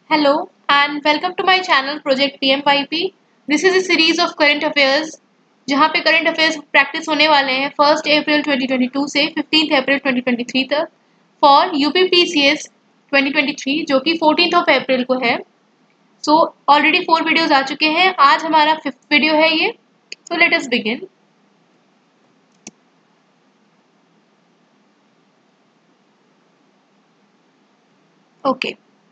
Hello and welcome to my channel Project PMYP. This is a series of current affairs जहाँ पे current affairs practice होने वाले हैं 1st April 2022 से 15th April 2023 तक for UPPCS 2023 जो कि 14th of April को है. So already 4 videos आ चुके हैं. आज हमारा 5th video है ये. So let us begin. Okay.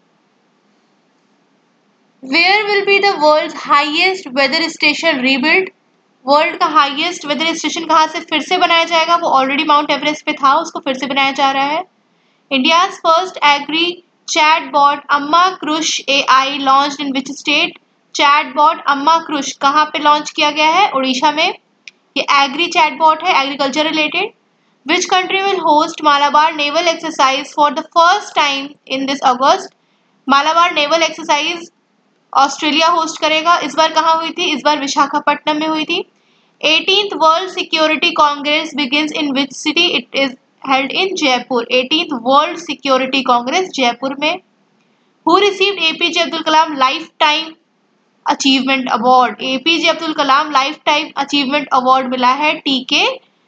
Where will be the world's highest weather station rebuilt? World का हाईएस्ट वेदर स्टेशन कहाँ से फिर से बनाया जाएगा? वो ऑलरेडी माउंट एवरेस्ट पे था, उसको फिर से बनाया जा रहा है. India's first agri chatbot Amma Krush AI launched in which state? Chatbot Amma Krush कहाँ पे लॉन्च किया गया है? उड़ीसा में. ये एग्री चैटबॉट है, agriculture related. Which country will host Malabar naval exercise for the first time in this August? Malabar naval exercise Australia host करेगा. इस बार कहाँ हुई थी? इस बार विशाखापट्टनम में हुई थी. 18th World Security Congress begins in which city? It is held in Jaipur. 18th World Security Congress Jaipur में. Who received APJ Abdul Kalam Lifetime Achievement Award? APJ Abdul Kalam Lifetime Achievement Award मिला है TK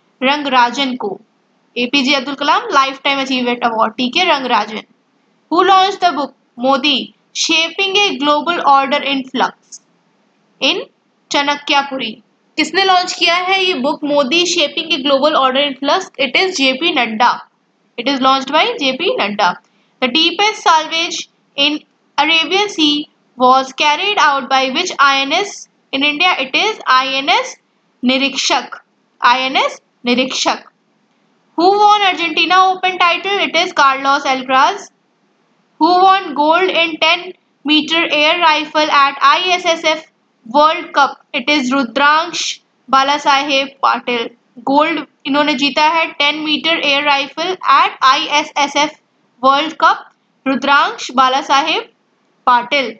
Rangarajan को. APJ Abdul Kalam Lifetime Achievement Award TK Rangarajan. Who launched the book Modi Shaping a Global Order in Flux in Chanakyapuri? किसने launch किया है ये book Modi shaping a global order in flux? It is JP Nadda. It is launched by JP Nadda. The deepest salvage in Arabian Sea was carried out by which INS in India? It is INS Nirikshak. INS Nirikshak. Who won Argentina Open title? It is Carlos Alcaraz. Who won gold in 10 metre air rifle at ISSF World Cup? It is Rudransh Balasaheb Patil. Gold इन्होंने जीता है 10 metre air rifle at ISSF World Cup. Rudransh Balasaheb Patil.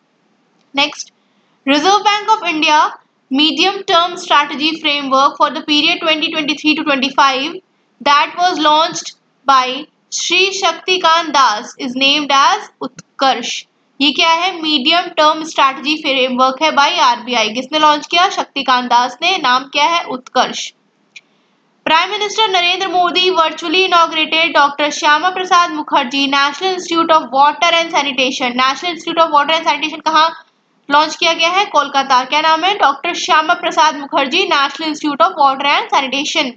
Next, Reserve Bank of India medium term strategy framework for the period 2023 to 25 that was launched by Shri Shaktikanta Das is named as Utkarsh. ये क्या है? Medium term strategy framework है by RBI. किसने launch किया? शक्तिकांत दास ने. नाम क्या है? Utkarsh. Prime Minister Narendra Modi virtually inaugurated doctor Shyama Prasad Mukherjee National Institute of Water and Sanitation. National Institute of Water and Sanitation कहाँ लॉन्च किया गया है? कोलकाता. क्या नाम है? Doctor Shyama Prasad Mukherjee National Institute of Water and Sanitation.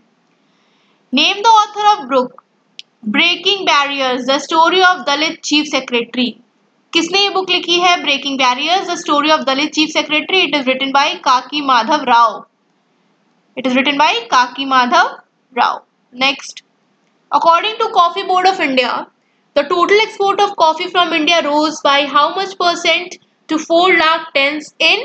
Name the author of book Breaking Barriers the Story of Dalit Chief Secretary. किसने ये book लिखी है? Breaking Barriers the Story of Dalit Chief Secretary. It is written by Kaki Madhav Rao. It is written by Kaki Madhav Rao. Next, according to Coffee Board of India the total export of coffee from India rose by how much percent to 4 lakh tonnes in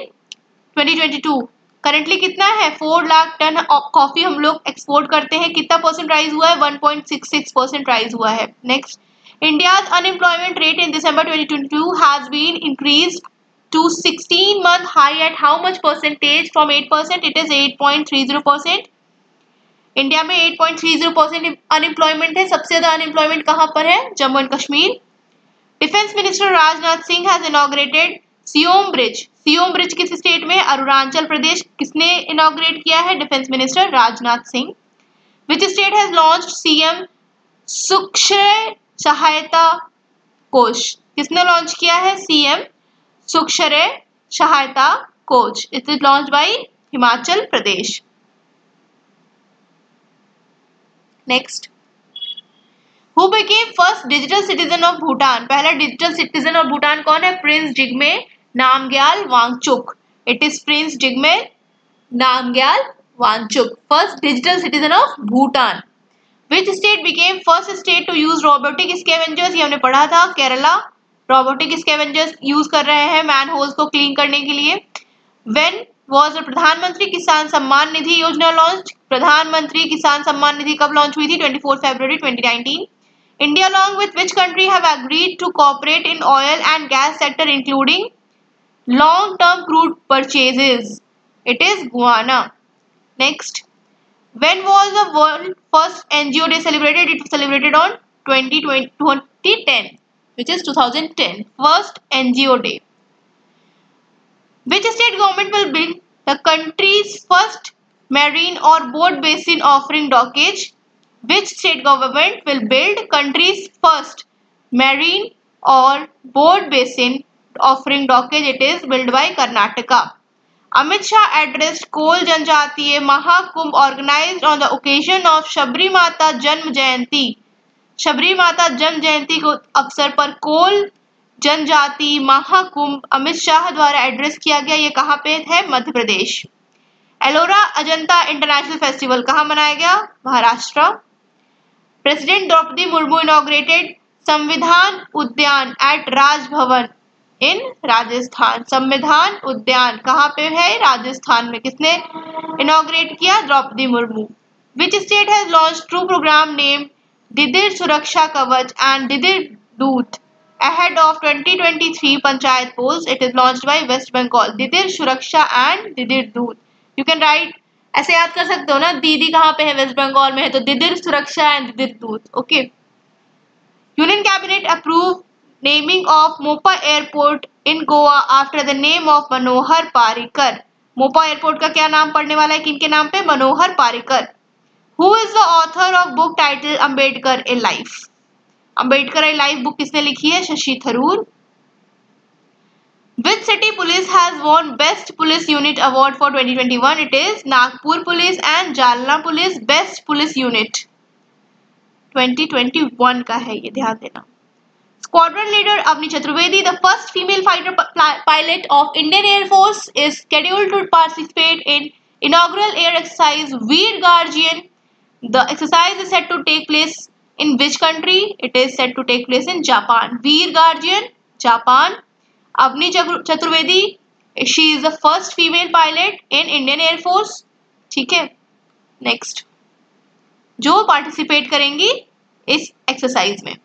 2022? Currently कितना है? 4 lakh ton coffee हम लोग export करते हैं. कितना percent rise हुआ है? 1.66% rise हुआ है. Next, India's unemployment rate in December 2022 has been increased to 16-month high at how much percentage? From 8%, it is 8.30%. India में 8.30% अनएम्प्लॉयमेंट है. सबसे ज्यादा अनएम्प्लॉयमेंट कहाँ पर है? Jammu and Kashmir. Defence minister Rajnath Singh has inaugurated Siyom bridge. Siyom bridge किस स्टेट में? अरुणाचल प्रदेश. किसने इनॉग्रेट किया है? Defence minister Rajnath Singh. Which state has launched CM Sukshay Sahayata Kosh? किसने लॉन्च किया है? CM Sukshay Sahayata Kosh. It is launch by Himachal Pradesh. Next, who became first digital citizen of Bhutan? पहला डिजिटल सिटीजन ऑफ भूटान कौन है? Prince Jigme Namgyal Wangchuck. It is prince Jigme Namgyal Wangchuck, first digital citizen of Bhutan. Which state became first state to use robotic scavengers? ये हमने पढ़ा था. Kerala. Robotic scavengers use कर रहे हैं मैन होल्स को क्लीन करने के लिए. When was the प्रधानमंत्री किसान सम्मान निधि योजना लॉन्च? प्रधानमंत्री किसान सम्मान निधि कब लॉन्च हुई थी? 24 February 2019. India along with which country have agreed to cooperate in oil and gas sector including long term crude purchases? It is Guyana. Next, when was the world first NGO day celebrated? It was celebrated on 2010. which is 2010, first NGO day. Which state government will build the country's first marine or boat basin offering dockage? Which state government will build country's first marine or boat basin offering dockage? It is built by Karnataka. Amit Shah addressed Kol Janjatiya Mahakumbh organized on the occasion of Shabri Mata Janm Jayanti. Shabari माता जन्म जयंती को अवसर पर कोल जनजाति महाकुंभ अमित शाह द्वारा address किया गया। ये कहाँ पे है? मध्य प्रदेश। एलोरा अजंता इंटरनेशनल फेस्टिवल कहाँ मनाया गया? Maharashtra. President Droupadi Murmu inaugurated Samvidhan Udyan eight Raj Bhavan इन राजस्थान। संविधान उद्यान कहाँ पे है? राजस्थान में। किसने इनॉग्रेट किया? Droupadi Murmu. Which state has launch two programme name Didir Suraksha Kavach and दिदिर दूत ahead of 2023 panchayat polls? It is launched by West Bengal. दिदिर सुरक्षा and दिदिर दूत. You can write, ऐसे याद कर सकते हो ना, दीदी कहाँ पे है? वेस्ट बंगाल में है, तो दिदिर सुरक्षा and Didir Doot. Okay. Union Cabinet approve naming of Mopa airport in Goa after the name of Manohar Parrikar. Mopa airport का क्या नाम पड़ने वाला है? किनके नाम पे? मनोहर Parrikar. Who is the author of book titled Ambedkar a Life? Ambedkar a Life book किसने लिखी है? Shashi Tharoor. Which city police has won Best Police Unit Award for 2021? It is Nagpur Police and Jalna Police Best Police Unit 2021 का है ये, ध्यान देना। Squadron leader Avni Chaturvedi, the first female fighter pilot of Indian Air Force, is scheduled to participate in inaugural air exercise Veer Guardian. The exercise is set to take place in which country? It is set to take place in Japan. Veer Guardian, Japan. Avni Chaturvedi, she is the first female pilot in Indian Air Force. ठीक है। Next, जो participate करेंगी इस exercise में।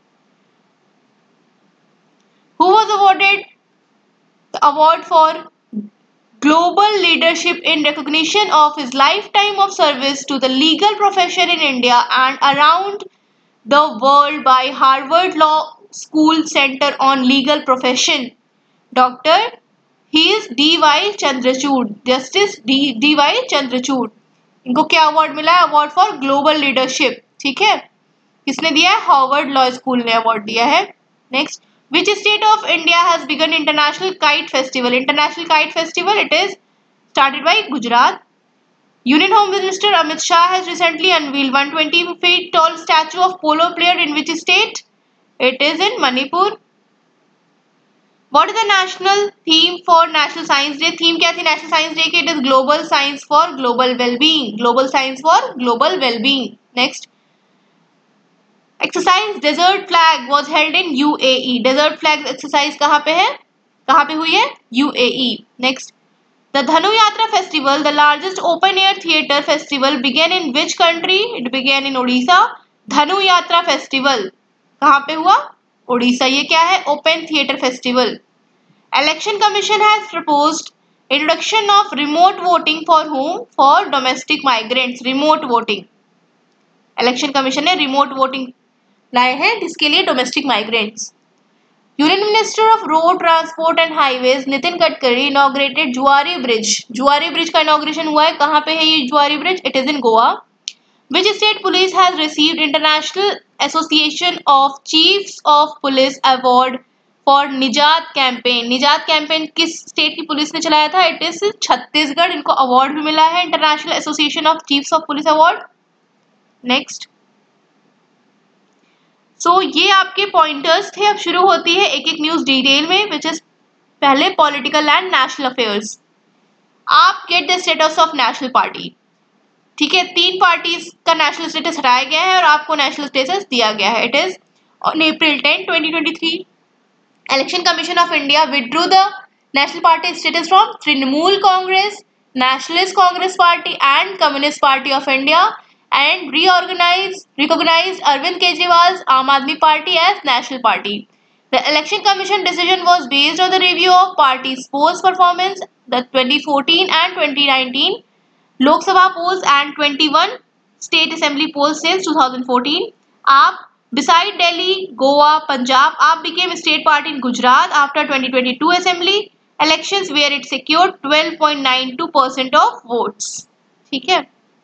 Who was awarded the award for Global Leadership in recognition of his lifetime of service to the legal profession in India and around the world by Harvard Law School Center on Legal Profession? Dr. He is D.Y. Chandrachud, Justice D.Y. Chandrachud. इनको क्या award मिला है? Award for global leadership. ठीक है, किसने दिया है? Harvard Law School ने अवार्ड दिया है। Next, which state of India has begun International Kite Festival? International Kite Festival, it is started by Gujarat. Union Home Minister Amit Shah has recently unveiled 120 feet tall statue of polo player in which state? It is in Manipur. What is the national theme for National Science Day? Theme क्या थी National Science Day की? It is Global Science for Global Well-being. Global Science for Global Well-being. Next, exercise Desert Flag was held in UAE. Desert Flag exercise कहाँ पे है? कहाँ पे हुई है? UAE. Next, the Dhanu Yatra festival, the largest open air theatre festival, began in which country? It began in Odisha. Dhanu Yatra festival कहाँ पे हुआ? ओडिशा। ये क्या है? Open theatre festival. Election Commission has proposed introduction of remote voting for home? For domestic migrants. Remote voting, Election Commission ने remote voting लाए हैं जिसके लिए domestic migrants. Union Minister of Road Transport and Highways Nitin Gadkari inaugurated Zuari bridge. Zuari bridge का inauguration हुआ है। कहाँ पे है ये Zuari bridge? It is in Goa. Which state police has received International Association of Chiefs of Police award for Nijaat campaign? Nijaat campaign किस state की police ने चलाया था? It is Chhattisgarh. इनको अवार्ड भी मिला है International Association of Chiefs of Police award. Next, ये आपके पॉइंटर्स थे। अब शुरू होती है एक एक न्यूज डिटेल में, विच इज पहले political and national affairs. AAP get the status of national party. ठीक है, 3 पार्टीज का नेशनल स्टेटस हटाया गया है और आपको नेशनल स्टेटस दिया गया है। It is on April 10, 2023 Election Commission of India withdrew the national party status from Trinamool Congress, Nationalist Congress Party and Communist Party of India and recognized Arvind Kejriwal's Aam Aadmi Party as national party. The election commission decision was based on the review of party's polls performance, the 2014 and 2019 Lok Sabha polls and 21 state assembly polls since 2014. आप Beside Delhi, Goa, Punjab, AAP became a state party in Gujarat after 2022 assembly elections where it secured 12.92% of votes. ठीक है.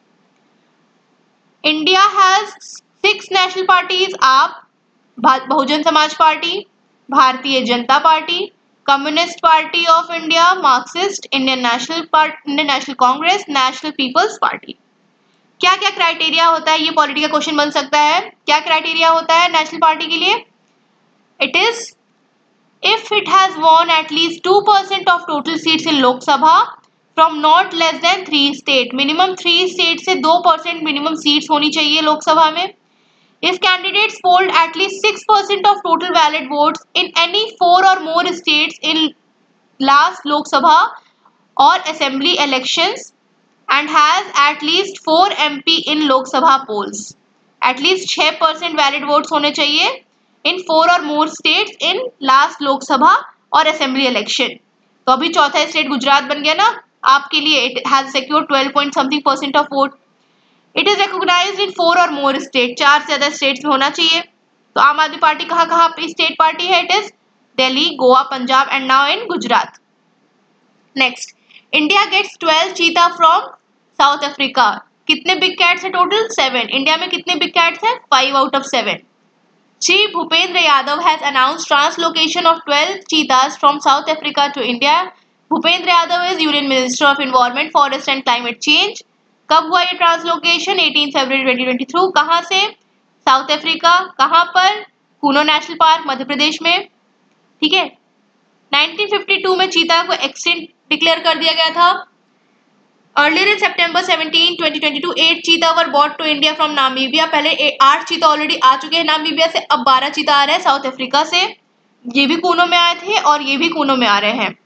India has 6 national parties: AAP, Bahujan Samaj Party, Bharatiya Janata Party, Communist Party of India, Marxist, Indian National Congress, National People's Party. क्या क्या criteria होता है, ये polity का question बन सकता है. क्या क्राइटेरिया होता है नेशनल पार्टी के लिए? It is if it has won at least 2% of total seats in Lok Sabha from not less than 3 state. Minimum 3 state से 2% मिनिमम सीट्स होनी चाहिए लोकसभा में. If candidates polled at least 6% of total valid votes in any 4 or more states in last Lok Sabha or Assembly elections and has at least 4 MP in Lok Sabha polls. At least 6% valid votes होने चाहिए in 4 or more states in last Lok Sabha और Assembly election. तो अभी चौथा state Gujarat बन गया ना आपके लिए. It has secured 12% of vote. It is recognised in 4 or more state. 4 से ज्यादा स्टेट्स में होना चाहिए. तो आम आदमी पार्टी कहाँ कहाँ पे स्टेट पार्टी है? It is Delhi, Goa, Punjab and now in Gujarat. Next, India gets 12 cheetah from South Africa. कितने बिग कैट्स है टोटल? 7. इंडिया में कितने बिग कैट्स है? 5 out of 7. Shri Bhupender Yadav has announced translocation of 12 cheetahs from South Africa to India. Bhupender Yadav is Union Minister of Environment, Forest and Climate Change. कब हुआ ये translocation? 18 फरवरी 2023. कहाँ से? South Africa. कहाँ पर? कूनो नेशनल पार्क, मध्य प्रदेश में. ठीक है. 1952 में चीता को एक्सटिंक्ट डिक्लेयर कर दिया गया था. Earlier in September 17, 2022 8 cheetah were brought to India from Namibia. पहले 8 चीता ऑलरेडी आ चुके हैं नामीबिया से. अब 12 चीता आ रहे हैं साउथ अफ्रीका से. ये भी कूनो में आए थे और ये भी कूनो में आ रहे हैं.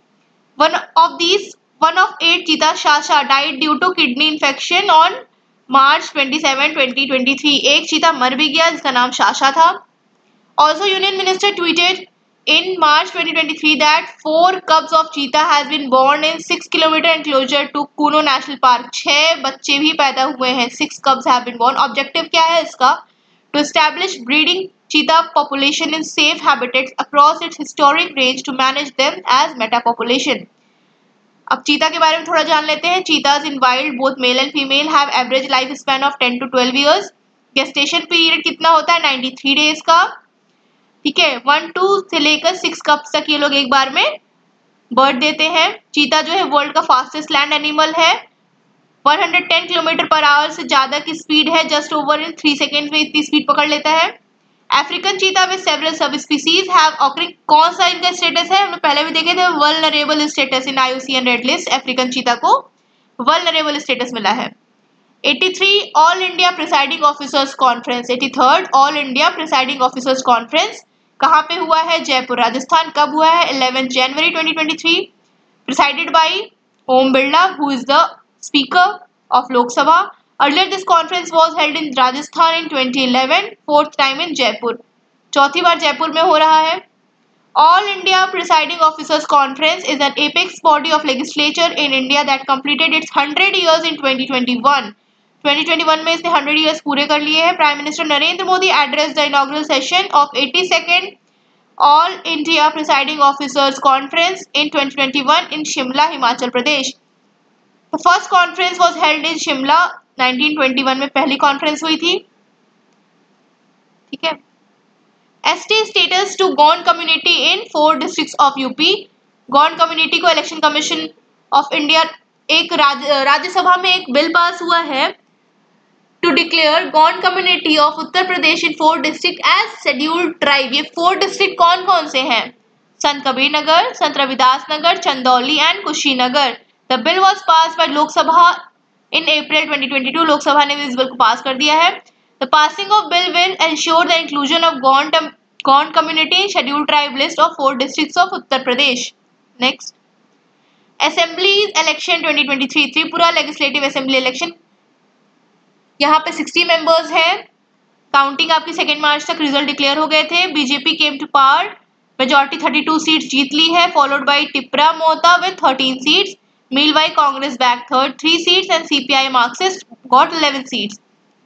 One of 8 cheetah, Shasha, died due to kidney infection on March 27, 2023. एक चीता मर भी गया जिसका नाम शाशा था. Also, Union Minister tweeted in March 2023 that 4 cubs of cheetah has been born in 6-kilometer enclosure to Kuno National Park. 6 बच्चे भी पैदा हुए हैं. 6 cubs have been born. Objective क्या है इसका? To establish breeding cheetah population in safe habitats across its historic range to manage them as meta population. अब चीता के बारे में थोड़ा जान लेते हैं. Cheetahs in wild both male and female have average life span of 10 to 12 years. Gestation period कितना होता है? 93 डेज का. ठीक है. 1-2 से लेकर 6 कप्स तक ये लोग एक बार में बर्थ देते हैं. चीता जो है वर्ल्ड का फास्टेस्ट लैंड एनिमल है. 110 किलोमीटर पर आवर से ज्यादा की स्पीड है. जस्ट ओवर इन 3 सेकेंड में इतनी स्पीड पकड़ लेता है. अफ्रीकन चीता में several sub species have occurring. कौन सा इनका स्टेटस है? हमने पहले भी देखे थे. Vulnerable status in IUCN Red List. African cheetah को वल्नरेबल स्टेटस मिला है. 83 All India Presiding Officers Conference. 83rd All India Presiding Officers Conference कहाँ पे हुआ है? जयपुर, राजस्थान. कब हुआ है? 11 जनवरी 2023. Presided by Om Birla who is the Speaker of Lok Sabha. Earlier, this conference was held in Rajasthan in 2011, 4th time in Jaipur. चौथी बार जयपुर में हो रहा है. All India Presiding Officers Conference is an apex body of legislature in India that completed its 100 years in 2021. 2021 में इसने 100 years पूरे कर लिए हैं. Prime Minister Narendra Modi addressed the inaugural session of 82nd All India Presiding Officers Conference in 2021 in Shimla, Himachal Pradesh. The first conference was held in Shimla. 1921 में पहली conference हुई थी. ठीक है. ST status to Gond community in 4 districts of UP. Gond community को Election Commission of India, एक राज्यसभा में एक बिल पास हुआ है to declare Gond community of Uttar Pradesh in 4 district as Scheduled Tribe. ये 4 डिस्ट्रिक्ट कौन कौन से हैं? संत Kabir Nagar, Sant Ravidas Nagar, Chandauli and Kushinagar. The bill was pass by Lok Sabha in April 2022. Lok Sabha ने भी इस बिल को पास कर दिया है. The passing of bill will ensure the inclusion of Gond community in Scheduled Tribe list of 4 districts of Uttar Pradesh. Next, assemblies election 2023. Tripura Legislative Assembly election. यहाँ पे 60 members हैं. काउंटिंग आपकी 2 मार्च तक रिजल्ट डिक्लेयर हो गए थे. BJP came to power. Majority 32 seats जीत ली है. Followed by Tipra Motha with 13 seats. Meanwhile, Congress backed third 3 seats and CPI Marxist got 11 seats.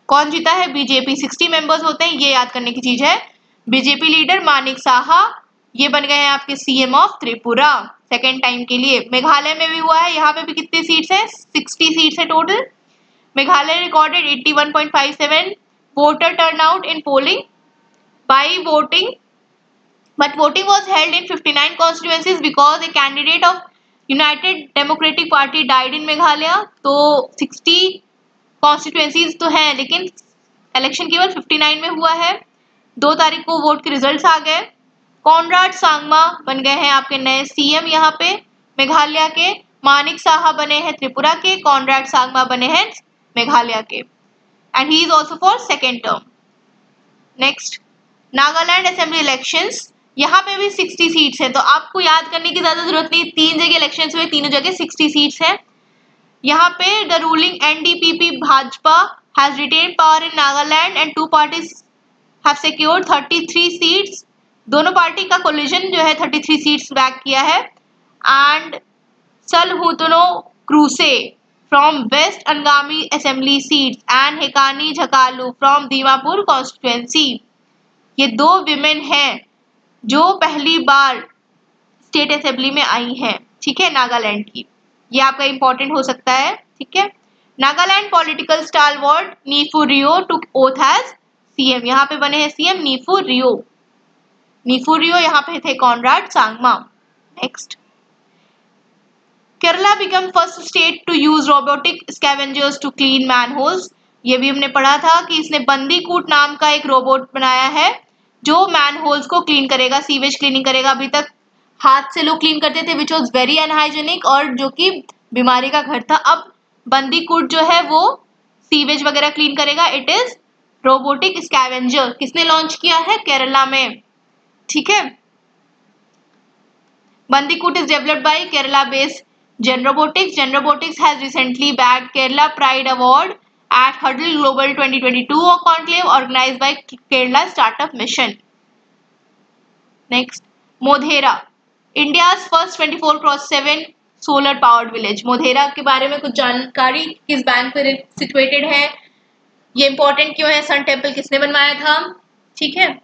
कौन जीता है? बीजेपी। 60 मेंबर्स होते हैं, ये याद करने की चीज है। बीजेपी लीडर मानिक साहा ये बन गए हैं आपके CM of Tripura second time के लिए। मेघालय में भी हुआ है, यहाँ पे भी कितनी सीट्स हैं? 60 सीट्स है total. Meghalaya recorded 81.57 voter turnout in polling by voting, but voting was held in 59 constituencies because a candidate of United Democratic Party died in Meghalaya। तो 60 कॉन्स्टिट्यूएंसीज तो हैं, लेकिन इलेक्शन केवल 59 में हुआ है। 2 तारीख को वोट के रिजल्ट्स आ गए। कॉनराड सांगमा बन गए हैं आपके नए सीएम यहाँ पे मेघालय के। मानिक साहा बने हैं त्रिपुरा के, कॉनराड सांगमा बने हैं मेघालय के, and he is also for second term. Next, Nagaland assembly elections, यहाँ पे भी 60 सीट्स हैं, तो आपको याद करने की ज्यादा जरूरत नहीं। 3 जगह इलेक्शंस हुए, तीनों जगह 60 सीट्स हैं। यहाँ पे the ruling NDPP Bhajpa has retain power in Nagaland and 2 parties have secured 33 seats. दोनों पार्टी का कोलिजन जो है 33 सीट्स बैक किया है। And Salhoutuonuo Kruse from west Angami assembly seats and Hekani Jakhalu from Dimapur constituency, ये 2 विमेन हैं जो पहली बार स्टेट असेंबली में आई हैं, ठीक है, नागालैंड की। ये आपका इंपॉर्टेंट हो सकता है, ठीक है। Nagaland political stalwart Neiphiu Rio took oath as CM, यहाँ पे बने हैं सीएम नीफू रियो। नीफू रियो यहाँ पे थे Conrad Sangma. Next, Kerala become first state to use robotic scavengers to clean manholes. ये भी हमने पढ़ा था कि इसने बंदीकूट नाम का एक रोबोट बनाया है जो मैनहोल्स को क्लीन करेगा, सीवेज क्लीनिंग करेगा। अभी तक हाथ से लोग क्लीन करते थे, विच वॉज वेरी अनहाइजेनिक और जो कि बीमारी का घर था। अब बंदीकूट जो है वो सीवेज वगैरह क्लीन करेगा। It is robotic scavenger. किसने लॉन्च किया है? केरला में, ठीक है। Bandicoot is developed by Kerala based Gen Robotics. Gen Robotics has recently bagged Kerala pride award at Hurdle Global 2022 conclave organized by Kerala Startup Mission. Next, Modhera, India's first 24x7 solar powered village. Modhera के बारे में कुछ जानकारी, किस बैंक पर सिचुएटेड है, ये इंपॉर्टेंट क्यों है, सन टेम्पल किसने बनवाया था, ठीक है।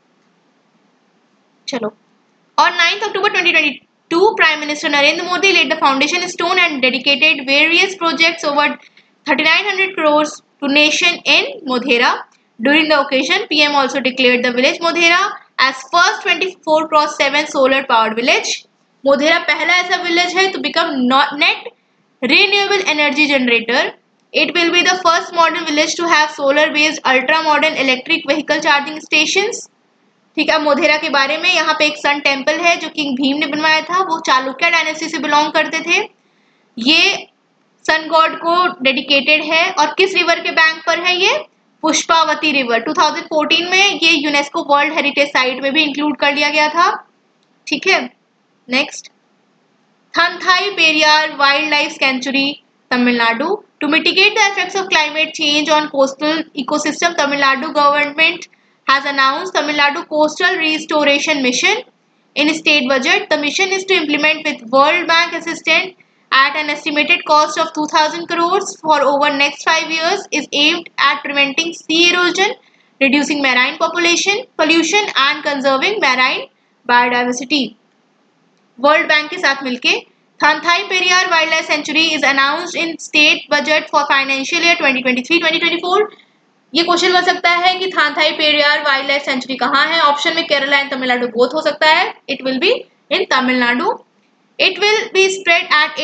चलो, on 9th October 2022 Prime Minister Narendra Modi laid the foundation stone and dedicated various projects over 3900 crores to nation in Modhera. During the occasion, PM also declared the village Modhera as first 24x7 solar powered village. Modhera पहला ऐसा village है to become net renewable energy generator. It will be the first modern village to have solar based ultra modern electric vehicle charging stations. ठीक है, मोधेरा के बारे में यहाँ पे एक सन टेम्पल है जो किंग भीम ने बनवाया था। वो चालुक्य डायनेस्टी से बिलोंग करते थे। ये सन गॉड को डेडिकेटेड है और किस रिवर के बैंक पर है? ये पुष्पावती रिवर। 2014 में ये यूनेस्को वर्ल्ड हेरिटेज साइट में भी इंक्लूड कर लिया गया था, ठीक है। Next, Thanthai Periyar wildlife sanctuary Tamil Nadu. To mitigate the effects of climate change on coastal ecosystem, Tamil Nadu government has announced Tamil Nadu Coastal Restoration Mission in state budget. The mission is to implement with World Bank assistance at an estimated cost of 2,000 crores for over next 5 years, is aimed at preventing sea erosion, reducing marine population pollution and conserving marine biodiversity. World Bank के साथ मिलके Thanthai Periyar Wildlife Sanctuary is announced in state budget for financial year 2023-2024. ये question बन सकता है कि Thanthai Periyar wildlife sanctuary कहाँ है? ऑप्शन में केरला एंड तमिलनाडु बोथ हो सकता है। It will be in Tamil Nadu. It will be spread at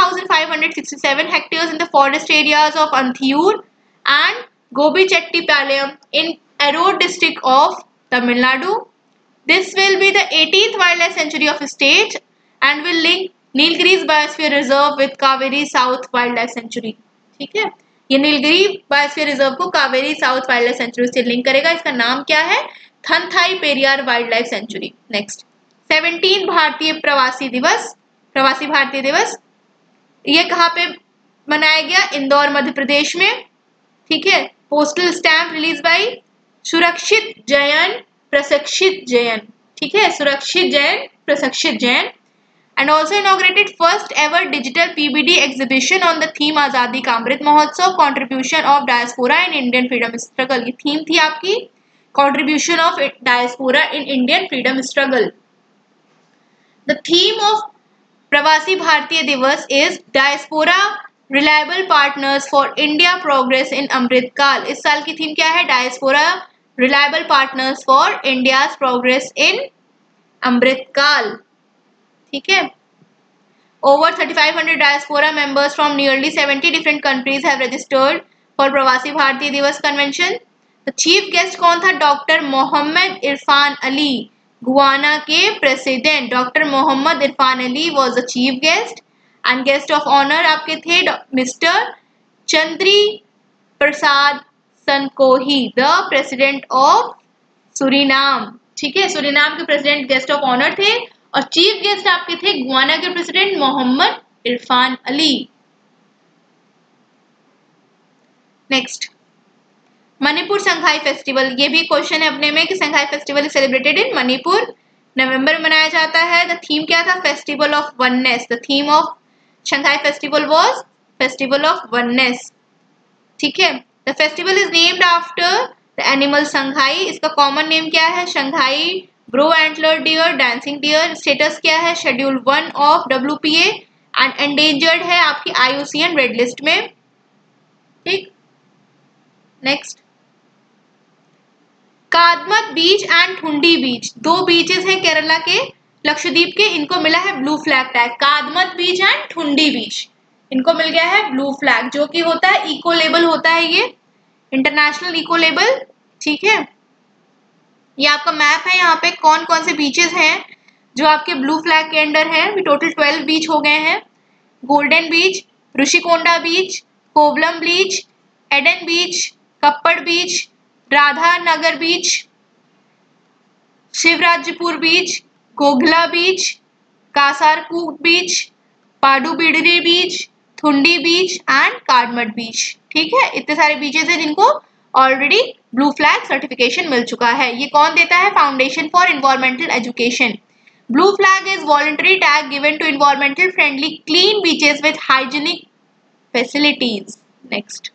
80,567 hectares in the forest areas of Anthiyur and Gobichettipalayam in Erode district of Tamil Nadu. This will be the 18th wildlife sanctuary of state and will link Nilgiris biosphere reserve with Kaveri south wildlife sanctuary, ठीक है। ये Nilgiri biosphere reserve को Kaveri south wildlife sanctuary से link करेगा। इसका नाम क्या है? थनथाई Periyar wildlife sanctuary. Next, 17 Bharatiya प्रवासी दिवस, प्रवासी भारतीय दिवस, ये कहाँ पे मनाया गया? इंदौर मध्य प्रदेश में, ठीक है। पोस्टल स्टैम्प रिलीज बाई सुरक्षित जयन प्रशिक्षित जयन, ठीक है, सुरक्षित जयन प्रशिक्षित जयन। and also inaugurated first ever digital PBD exhibition on the theme आजादी का Amrit Mahotsav, contribution of diaspora in Indian freedom struggle. ये थीम थी आपकी contribution of diaspora in Indian freedom struggle. The theme of प्रवासी भारतीय दिवस is diaspora reliable partners for India progress in अमृत काल. इस साल की थीम क्या है? diaspora reliable partners for India's progress in अमृत काल. ठीक है. Over 3,500 diaspora members from nearly 70 different countries have registered for प्रवासी भारतीय दिवस convention. The chief guest कौन था? डॉक्टर मोहम्मद इरफान अली, गुआना के president. Doctor Mohammad Irfan Ali was the chief guest and guest of honor आपके थे mister Chandri Prasad Santokhi, the president of Suriname. ठीक है, सुरीनाम के प्रेसिडेंट गेस्ट ऑफ ऑनर थे और चीफ गेस्ट आपके थे गुआना के president Mohammad Irfan Ali. Next, Manipur Sangai festival. ये भी क्वेश्चन है अपने में कि Sangai festival is celebrated in Manipur, November में मनाया जाता है. द थीम क्या था? Festival of oneness. The theme of Sangai festival was festival of oneness. ठीक है. The festival is named after the animal Sangai. इसका कॉमन नेम क्या है? Sangai brow antler deer, dancing deer. Status क्या है? Schedule 1 of WPA and endangered है आपकी IUCN Red list में. ठीक. Next, Kadmatt beach and Thundi बीच, दो बीचेस हैं केरला के लक्षद्वीप के, इनको मिला है blue flag tag. Kadmat beach and Thundi beach, इनको मिल गया है ब्लू फ्लैग, जो कि होता है इको लेबल होता है, ये इंटरनेशनल इको लेबल. ठीक है. ये आपका मैप है, यहाँ पे कौन कौन से बीचेस हैं जो आपके ब्लू फ्लैग के अंडर हैं. टोटल 12 बीच हो गए हैं. Golden beach, Rushikonda beach, Kovalam beach, Eden beach, Kappad beach, Radhanagar beach, Shivrajpur beach, Ghoghla beach, Kasarkod beach, Padubidri beach, Thundi beach and Kadmat beach. ठीक है, इतने सारे बीचेस हैं जिनको ऑलरेडी ब्लू फ्लैग सर्टिफिकेशन मिल चुका है. ये कौन देता है? Foundation for environmental education. Blue flag is voluntary tag given to environmental friendly clean beaches with hygienic facilities. Next,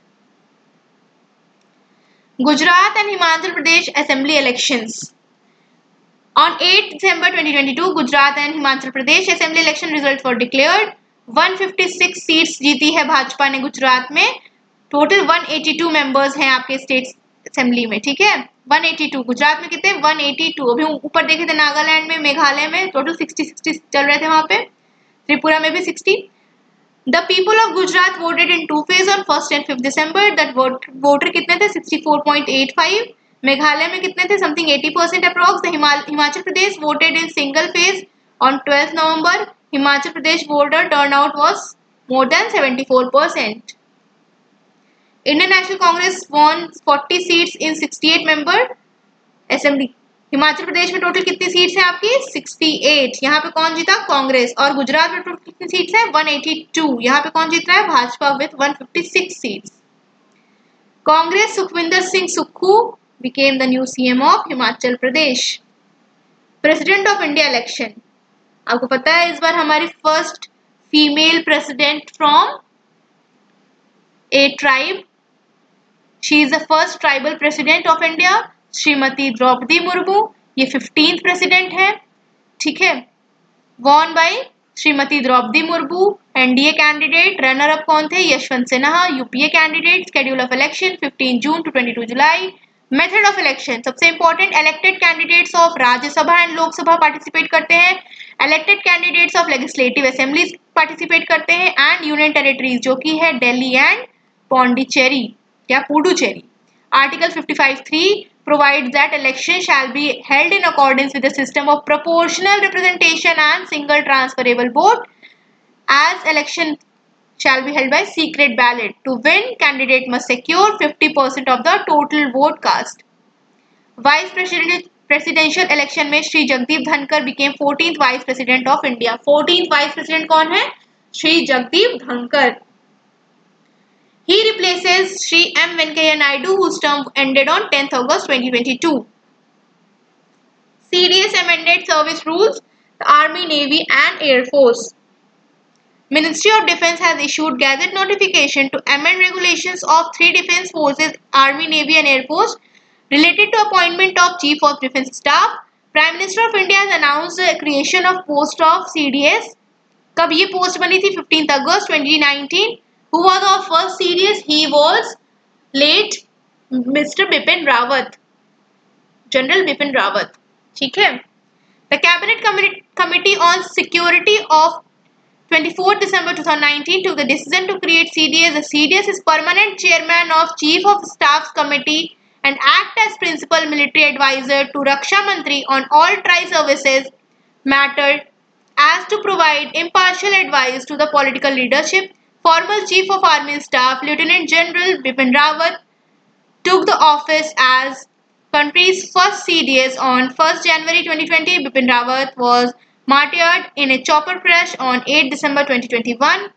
Gujarat and Himachal Pradesh assembly elections. On 8 December 2022, Gujarat and Himachal Pradesh assembly election result were declared. 156 seats जीती है भाजपा ने गुजरात में. Total 182 members हैं आपके state assembly में. ठीक है, 182. गुजरात में कितने? 182. अभी ऊपर देखे थे नागालैंड में, मेघालय में टोटल 60 चल रहे थे वहां पे. त्रिपुरा में भी 60. The people of Gujarat voted in two phases on 1st and 5th December. That voter कितने थे? 64.85. मेघालय में कितने थे? Something 80% approx. The Himachal Pradesh voted in single phase on 12th November. Himachal Pradesh voter turnout was more than 74%. Indian National Congress won 40 seats in 68 member assembly. Himachal Pradesh में total कितनी seats हैं आपकी? 68. यहाँ पे कौन जीता? कांग्रेस. और गुजरात में टोटल कितनी सीट्स हैं? 182. यहाँ पे कौन जीत रहा है? Bhajpa with 156 seats. Congress Sukhvinder Singh Sukhu became the new CM of Himachal Pradesh. President of India election. आपको पता है इस बार हमारी first female president from a tribe. She is the first tribal president of India, Shrimati Droupadi Murmu. ये 15th प्रेसिडेंट है. ठीक है, won by Shrimati Droupadi Murmu. NDA candidate. Runner up कौन थे? Yashwant Sinha. UPA candidate. Schedule of election 15 June to 22 July. Method of election. सबसे important, elected candidates of Rajya Sabha and Lok Sabha participate करते हैं. Elected candidates of legislative assemblies participate करते हैं. एंड यूनियन टेरिटरीज जो कि है दिल्ली एंड पौंडीचेरी या Puducherry. Article 55(3) provides that election shall be held in accordance with the system of proportional representation and single transferable vote, as election shall be held by secret ballot. To win, candidate must secure 50% of the total vote cast. Vice presidential election में श्री जगदीप धनकर became 14th vice president of India. 14th vice president कौन है? श्री जगदीप धनकर. He replaces Shri M. Venkaiah Naidu, whose term ended on 10th August 2022. CDS amended service rules. the Army, Navy and Air Force. Ministry of Defence has issued gazette notification to amend regulations of 3 defence forces, Army, Navy and Air Force related to appointment of Chief of Defence Staff. Prime Minister of India has announced the creation of post of CDS. कब ये post बनी थी? 15 अगस्त 2019. Who was our first CDS? He was late Mr. Bipin Rawat, General Bipin Rawat. ठीक है. The Cabinet Committee on Security of 24 December 2019 took the decision to create CDS. The CDS is permanent chairman of Chief of Staff Committee and act as principal military advisor to Raksha Mantri on all tri-services matter as to provide impartial advice to the political leadership. Former Chief of Army Staff Lieutenant General Bipin Rawat took the office as country's first CDS on 1st January 2020. Bipin Rawat was martyred in a chopper crash on 8 December 2021.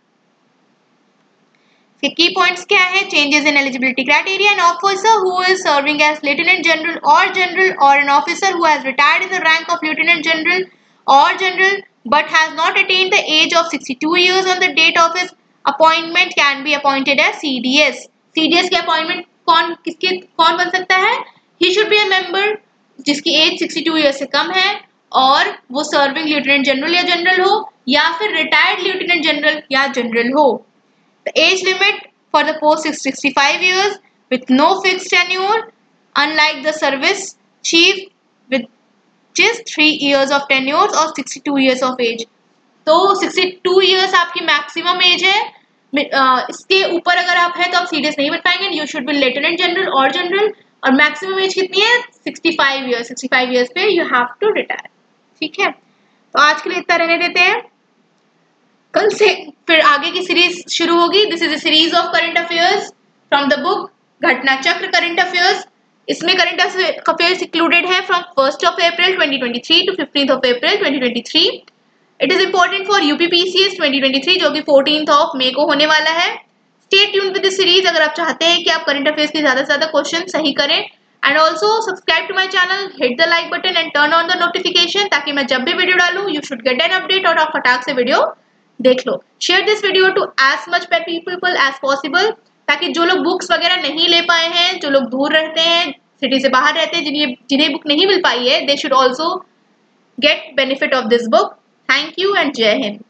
The key points क्या है? Changes in eligibility criteria. An officer who is serving as Lieutenant General or an officer who has retired in the rank of Lieutenant General or General but has not attained the age of 62 years on the date of his appointment can be appointed as CDS. CDS के appointment कौन बन सकता है? He should be a member जिसकी age 62 year से कम है और वो सर्विंग लेफ्टिनेंट जनरल या जनरल हो या फिर रिटायर्ड लेफ्टिनेंट जनरल या जनरल हो. The age limit for the post is 65 years with no fixed tenure, unlike the service chief with just 3 years of tenure और 62 years of age. तो 62 years आपकी maximum age है. इसके ऊपर अगर आप हैं तो आप सीडीएस नहीं बन पाएंगे. You should be lieutenant general और जनरल. और मैक्सिमम एज कितनी है? 65 ईयर्स. 65 ईयर्स पे यू हैव टू रिटायर. ठीक है, तो आज के लिए इतना रहने देते हैं. कल से फिर आगे की सीरीज शुरू होगी. This is a series of current affairs from the book Ghatna Chakra current affairs. इसमें करंट अफेयर्स इंक्लूडेड है from 1st of April 2023 to 15th of April 2023. It is important for UPPCS 2023 जो कि 14th of May को होने वाला है. Stay tuned with the series अगर आप चाहते हैं कि आप करंट अफेयर्स के ज्यादा से ज्यादा क्वेश्चन सही करें. And also subscribe to my channel, hit the like button and turn on the notification ताकि मैं जब भी वीडियो डालूं you should get an update और आप फटाक से वीडियो देख लो. Share this video to as much people as possible ताकि जो लोग बुक्स वगैरह नहीं ले पाए हैं, जो लोग दूर रहते हैं, सिटी से बाहर रहते हैं, जिन्हें बुक नहीं मिल पाई है, they should also get benefit of this book. Thank you and Jai Hind.